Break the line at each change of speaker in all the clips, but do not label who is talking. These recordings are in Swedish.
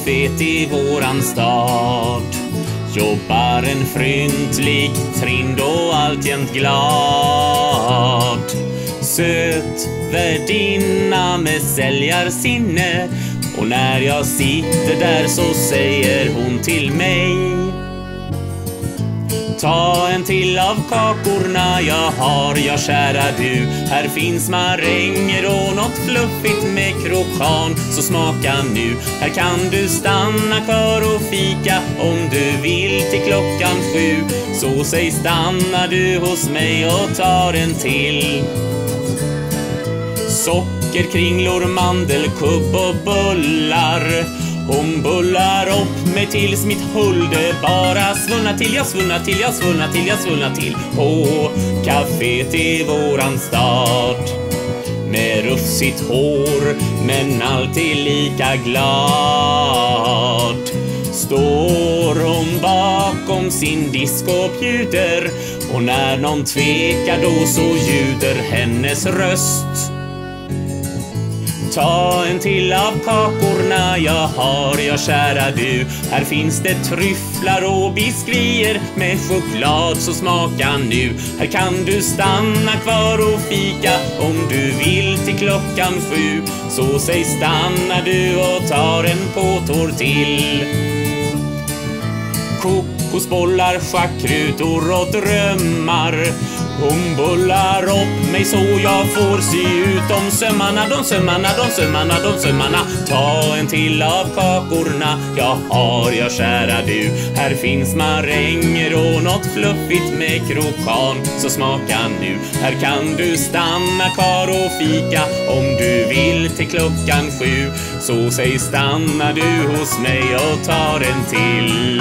kaféet i våran stad jobbar en fryntlig trind och alltjämt glad. Söt värdinna med säljarsinne, och när jag sitter där så säger hon till mig: ta en till av kakorna jag har, ja kära du. Här finns maränger och något fluffigt med krokan, så smaka nu. Här kan du stanna kvar och fika om du vill till 7:00. Så säg stannar du hos mig och tar en till. Sockerkringlor, mandelkubb och bullar. Hon bullar upp mig tills mitt hulde bara svullnar till. Jag svullnar till, jag svullnar till, jag svullnar till. På kaféet i våran stad, med rufsigt hår men alltid lika glad, står hon bakom sin disk och bjuder, och när någon tvekar då så ljuder hennes röst: ta en till av kakorna jag har, ja kära du. Här finns det tryfflar och biskvier med choklad, så smaka nu. Här kan du stanna kvar och fika om du vill till 7:00. Så säg stannar du och tar en påtår till. Kokosbollar, schackrutor och drömmar. Hon bullar upp mig så jag får se ut de sömmarna, de sömmarna, de sömmarna, de sömmarna. Ta en till av kakorna jag har, ja kära du. Här finns maränger och något fluffigt med krokan, så smaka nu. Här kan du stanna kvar och fika om du vill till 7:00. Så säg stannar du hos mig och tar en till.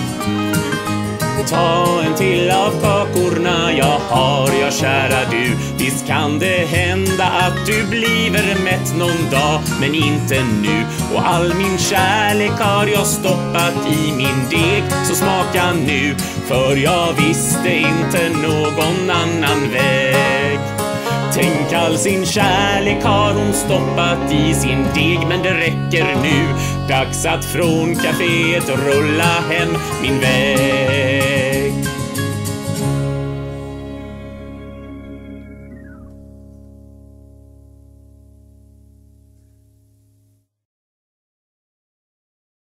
Ta en till av kakorna jag har, ja kära du. Visst kan det hända att du bliver mätt någon dag, men inte nu. Och all min kärlek har jag stoppat i min deg, så smaka nu. För jag visste inte någon annan väg. Tänk, all sin kärlek har hon stoppat i sin deg, men det räcker nu. Dags att från kaféet rulla hem min väg.